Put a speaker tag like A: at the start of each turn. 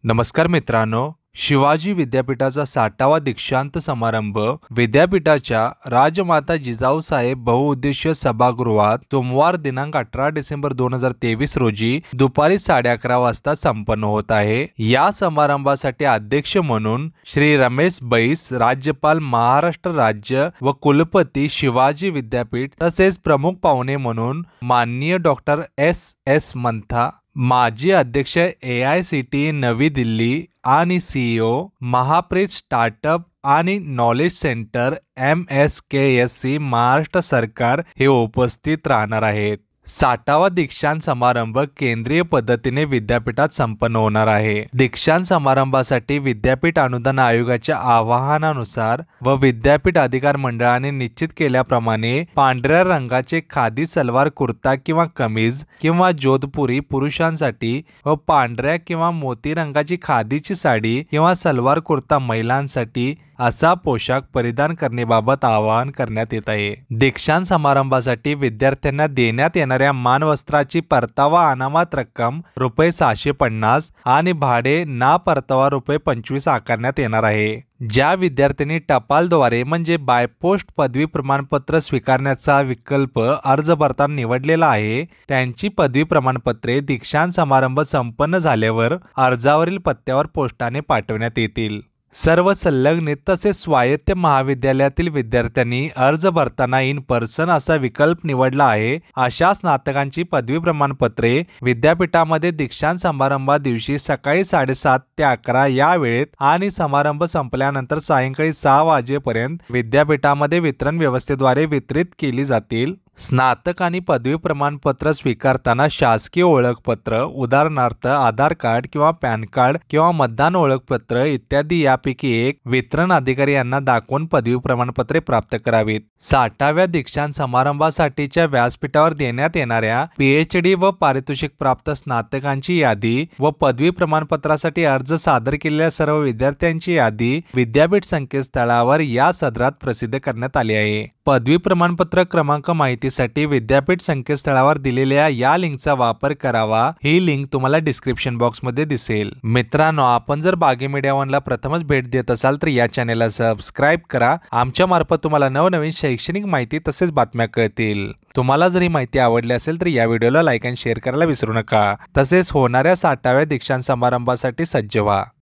A: नमस्कार मित्रांनो, शिवाजी विद्यापीठाचा 60वा दीक्षांत समारंभ विद्यापीठाच्या राजमाता जिजाऊसाहेब बहुउद्देशीय सभागृहात सोमवार दिनांक 18 डिसेंबर 2023 रोजी दुपारी 11:30 वाजता संपन्न होत आहे। या समारंभासाठी अध्यक्ष म्हणून श्री रमेश बैस, राज्यपाल महाराष्ट्र राज्य व कुलपती शिवाजी विद्यापीठ, तसेच प्रमुख पाहुणे म्हणून माननीय डॉक्टर एस मंथा, माजी अध्यक्ष AICTE नवी दिल्ली आणि CEO महाप्रीत स्टार्टअप आणि नॉलेज सेंटर MSKSC महाराष्ट्र सरकार हे उपस्थित राहणार आहेत। 60वा दीक्षांत समारंभ केंद्रीय पद्धतीने विद्यापीठात संपन्न होणार आहे। दीक्षांत समारंभासाठी विद्यापीठ अनुदान आयोगाच्या आवाहनानुसार व विद्यापीठ अधिकार मंडळाने निश्चित केल्याप्रमाणे पांढऱ्या रंगाचे खादी सलवार कुर्ता किंवा कमीज किंवा जोधपुरी पुरुषांसाठी व पांढऱ्या किंवा मोती रंगाची खादीची साडी किंवा सलवार कुर्ता महिलांसाठी असा पोशाख परिधान करण्याबाबत आवाहन करण्यात येत आहे। दीक्षांत समारंभासाठी विद्यार्थ्यांना देण्यात येणाऱ्या मानवस्त्राची परतावा अनामत रक्कम ₹650 आणि भाडे ना परतावा ₹25 आकारण्यात येणार आहे। ज्या विद्यार्थ्यांनी टपालद्वारे म्हणजे बाय पोस्ट पदवी प्रमाणपत्र स्वीकारण्याचा विकल्प अर्ज भरताना निवडलेला आहे, त्यांची पदवी प्रमाणपत्रे दीक्षांत समारंभ संपन्न झाल्यावर अर्जावरील पत्त्यावर पोस्टाने पाठवण्यात येतील। सर्व संलग्नित तसेच स्वायत्त महाविद्यालयातील विद्यार्थ्यांनी अर्ज भरताना इन पर्सन असा विकल्प निवडला आहे अशा स्नातकांची पदवी प्रमाणपत्रे विद्यापीठामध्ये दीक्षांत समारंभा दिवशी सकाळी 7:30 ते 11 या वेळेत आणि समारंभ संपल्यानंतर सायंकाळी 6 वाजेपर्यंत विद्यापीठामध्ये वितरण व्यवस्थेद्वारे वितरित केली जातील। स्नातक आणि पदवी प्रमाणपत्र स्वीकारताना शासकीय ओळखपत्र, उदाहरणार्थ आधार कार्ड किंवा पॅन कार्ड किंवा मतदान ओळखपत्र इत्यादी यापैकी एक वितरण अधिकारी यांना दाखवून पदवी प्रमाणपत्रे प्राप्त करावीत। 60व्या दीक्षांत समारंभासाठीच्या व्यासपीठावर देण्यात येणाऱ्या PhD व पारितोषिक प्राप्त स्नातकांची यादी व पदवी प्रमाणपत्रासाठी अर्ज सादर केलेल्या सर्व विद्यार्थ्यांची यादी विद्यापीठ संकेतस्थळावर या सदरात प्रसिद्ध करण्यात आली आहे। पदवी प्रमाणपत्र क्रमांक माहितीसाठी विद्यापीठ संकेतस्थळावर दिलेल्या या लिंकचा वापर करावा। ही लिंक तुम्हाला डिस्क्रिप्शन बॉक्स मध्ये दिसेल। मित्रांनो, आपण जर बागे मीडिया वनला प्रथमच भेट देत असाल तर या चॅनेलला सबस्क्राइब करा। आमच्या मार्फत तुम्हाला नवनवीन शैक्षणिक माहिती तसेच बातम्या कळतील। तुम्हाला जर ही माहिती आवडली असेल तर या व्हिडिओला लाईक आणि शेअर करायला विसरू नका। तसेच होणाऱ्या 60व्या दीक्षांत समारंभासाठी सज्ज व्हा।